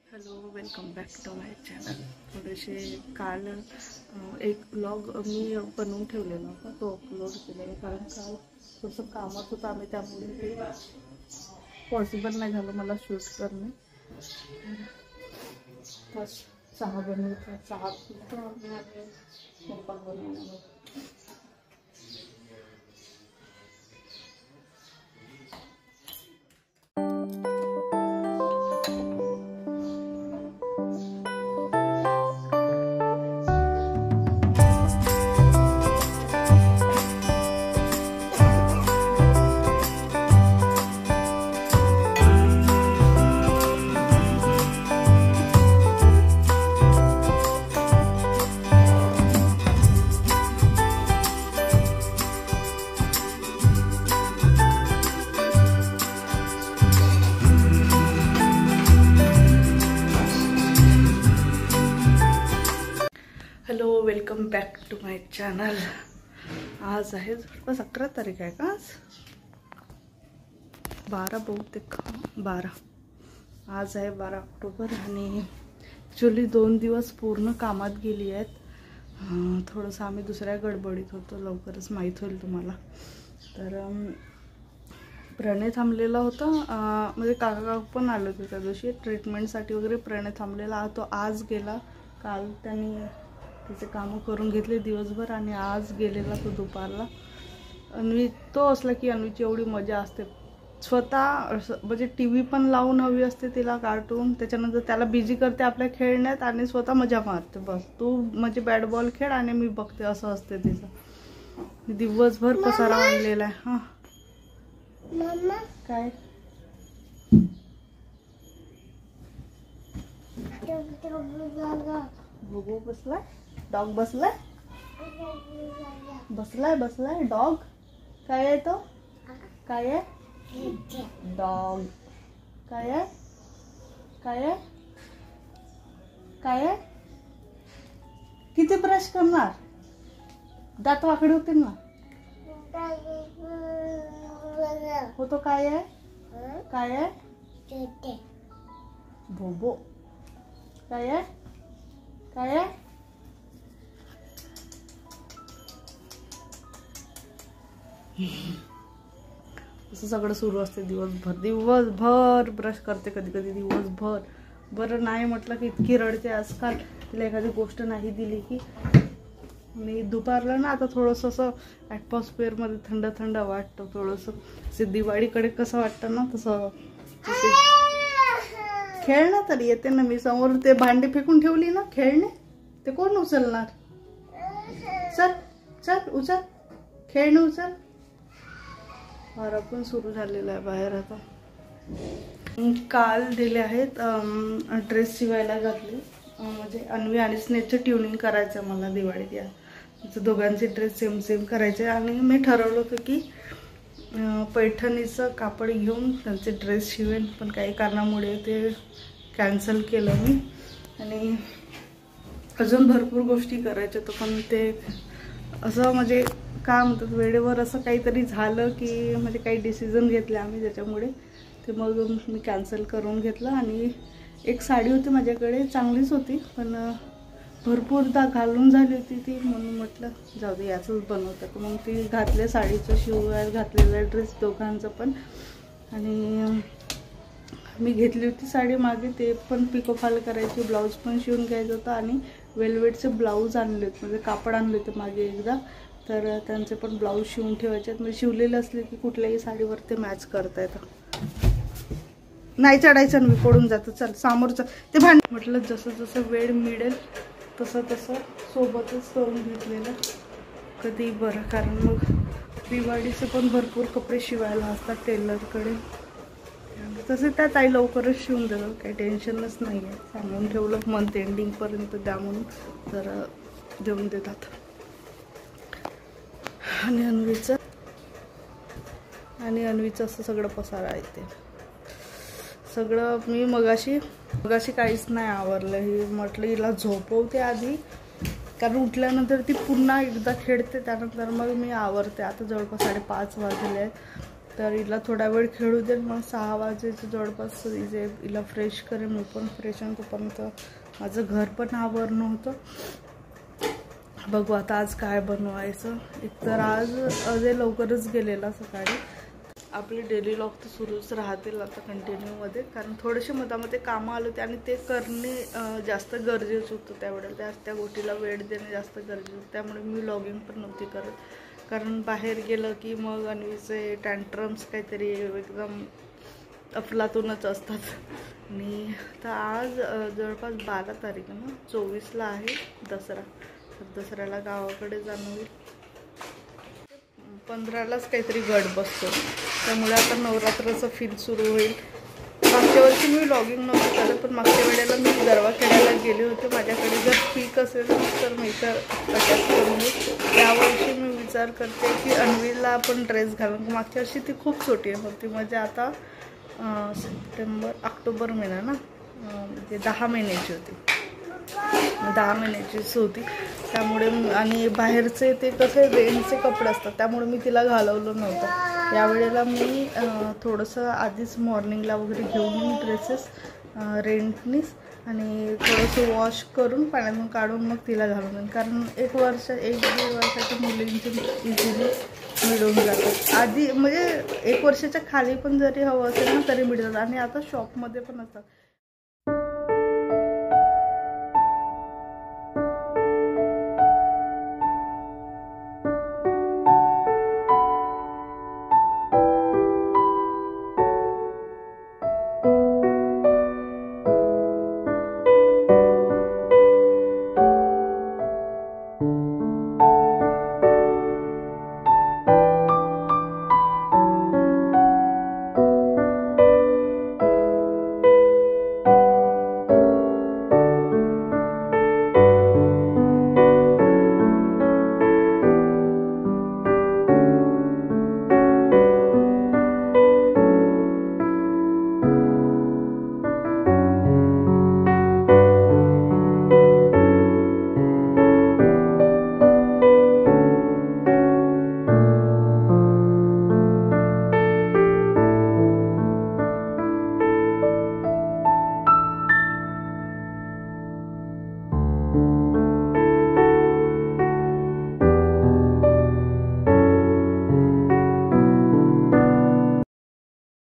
Hello, welcome back to my channel. थोडेसे काल एक ब्लॉग मी बनवून ठेवलेला होता, तो अपलोड केलेला. कारण काल थोडंसं कामात होतं आम्ही, त्यामुळे ते पॉसिबल नाही झालं मला शूट करणे. फर्स्ट चहा बनवतो, चहा पितो आणि स्वयंपाक बनवणार. Hello, welcome back to my channel. आज आहे जवळपास 11 तारीख आहे का? आज 12 बहुतेक, 12. आज आहे 12 ऑक्टोबर आणि ॲक्च्युली 2 दिवस पूर्ण कामात गेली आहेत. थोडंसं आम्ही दुसऱ्या गडबडीत होतो, लवकरच माहीत होईल तुम्हाला. तर प्रणय थांबलेला होता, म्हणजे काका पण आले होते त्या दिवशी ट्रीटमेंटसाठी वगैरे. प्रणय थांबलेला तो आज गेला. काल त्यांनी त्याचे कामं करून घेतले दिवसभर आणि आज गेलेला तो दुपारला. अन्वी तो असला की अन्वीची एवढी मजा असते. स्वतः म्हणजे टी व्ही पण लावून हवी असते तिला, कार्टून. त्याच्यानंतर त्याला बिझी करते आपल्या खेळण्यात आणि स्वतः मजा मारते. बस तू म्हणजे बॅट बॉल खेळ आणि मी बघते, असं असते तिचं. दिवसभर पसारा आणलेला आहे. हां काय बघू, बसलाय डॉग, बसलाय बसलाय बसलाय डॉग. काय आहे तो? काय आहे? डॉग. काय आहे? काय आहे? काय आहे? किती ब्रश करणार? दात वाकडे होतील ना. होतो. काय आहे? काय आहे? बोबो. काय आहे? काय आहे? असं सगळं सुरू असते दिवसभर ब्रश करते कधी कधी दिवसभर. बरं नाही म्हटलं की इतकी रडते आजकाल. तिला एखादी गोष्ट नाही दिली की. आणि दुपारला ना आता थोडंसं असं ॲटमॉस्फिअरमध्ये थंड थंड वाटतं. थोडंसं दिवाळीकडे कसं वाटतं ना तसं. खेळ ना तरी येते ना मी. समोर ते भांडी फेकून ठेवली ना खेळणे, ते कोण उचलणार? चल चल उचल, खेळणे उचल. वारा पण सुरू झालेला आहे बाहेर आता. काल दिले आहेत ड्रेस शिवायला घातले. म्हणजे अन्वी आणि स्नेहचं ट्युनिंग करायचं मला दिवाळीत. या दोघांचे ड्रेस सेम सेम करायचे आणि मी ठरवलं होतं की पैठणीचं कापड घेऊन त्यांचे ड्रेस शिवेन. पण काही कारणामुळे ते कॅन्सल केलं मी. आणि अजून भरपूर गोष्टी करायच्या होत्या, पण ते असं म्हणजे काय म्हणतात, वेळेवर असं काहीतरी झालं की म्हणजे काही डिसिजन घेतले आम्ही, त्याच्यामुळे ते मग मी कॅन्सल करून घेतलं. आणि एक साडी होती माझ्याकडे, चांगलीच होती पण भरपूरदा घालून झाली होती ती, म्हणून म्हटलं जाऊ दे याचंच बनवतं. मग ती घातल्या साडीचं शिवायला घातलेला ड्रेस दोघांचं पण. आणि मी घेतली होती साडी मागे, ते पण पिकोफॉल करायची, ब्लाऊज पण शिवून घ्यायचं होतं. आणि वेल्वेटचे ब्लाऊज आणले होते, म्हणजे कापड आणले होते मागे एकदा, तर त्यांचे पण ब्लाऊज शिवून ठेवायचे आहेत. म्हणजे शिवलेले असले की कुठल्याही साडीवर ते मॅच करता येतं. नाही चढायचं ना, मी पडून जातं. चल समोरचं ते भांड. म्हटलं जसं जसं वेळ मिळेल तसं तसं सोबतच करून घेतलेलं कधी बरं. कारण मग दिवाळीचे पण भरपूर कपडे शिवायला असतात टेलरकडे. तसे त्या ताई लवकरच शिवून देतात, काही टेन्शनच नाही आहे. सांगून ठेवलं मंथ एंडिंगपर्यंत द्या म्हणून, तर देऊन देतात. आणि अन्वीचं असं सगळं पसारा आहे. ते सगळं मी मगाशी काहीच नाही आवरलं. ही म्हटलं हिला झोपवते आधी, कारण उठल्यानंतर ती पुन्हा एकदा खेळते, त्यानंतर मग मी आवरते. आता जवळपास 5:30 वाजले आहेत. तर हिला थोडा वेळ खेळू दे, मग 6 वाजेच्या जवळपास हिला फ्रेश करेन. मी पण फ्रेश होऊन तोपर्यंत माझं घर पण आवरणं होतं. बघू आता आज काय बनवायचं. एकतर आज लवकरच गेलेला सकाळी. आपले डेली व्लॉग तर सुरूच राहतील आता कंटिन्यूमध्ये, कारण थोडेसे मधामध्ये कामं आले होते आणि ते करणे जास्त गरजेचं होतं. त्यावेळेला त्या गोष्टीला वेळ देणे जास्त गरजेचं होतं. त्यामुळे मी व्लॉगिंग पण नव्हती करत, कारण बाहेर गेलं की मग अन्वीचे टँट्रम्स काहीतरी एकदम अफलातूनच असतात. आणि तर आज जवळपास 12 तारीख ना, 24ला आहे दसरा. तर दसऱ्याला गावाकडे जाणं होईल. 15लाच काहीतरी गड बसतो, त्यामुळे आता नवरात्राचं फील सुरू होईल. मागच्या वर्षी मी व्लॉगिंग नव्हतं करत, पण मागच्या वेळेला मी गरबा खेळायला गेले होते. माझ्याकडे जर पीक असेल तर मी तर अटॅच करून घेऊ. यावर्षी मी विचार करते की अन्वीला आपण ड्रेस घालून. मागच्या वर्षी ती खूप छोटी होती, म्हणजे आता ऑक्टोबर महिना ना, म्हणजे 10 महिन्याची होती. 10 महिन्याचीच होती. त्यामुळे आणि बाहेरचे ते कसे रेंटचे कपडे असतात, त्यामुळे मी तिला घालवलं नव्हतं. यावेळेला मी थोडंसं आधीच मॉर्निंगला वगैरे घेऊन ड्रेसेस रेंटनीच आणि थोडंसं वॉश करून पाण्यातून काढून मग तिला घालून, कारण 1-1.5 वर्षाच्या मुलींची इझिली मिळून जातात. आधी म्हणजे 1 वर्षाच्या खाली पण जरी हवं असेल ना तरी मिळतात, आणि आता शॉपमध्ये पण असतात.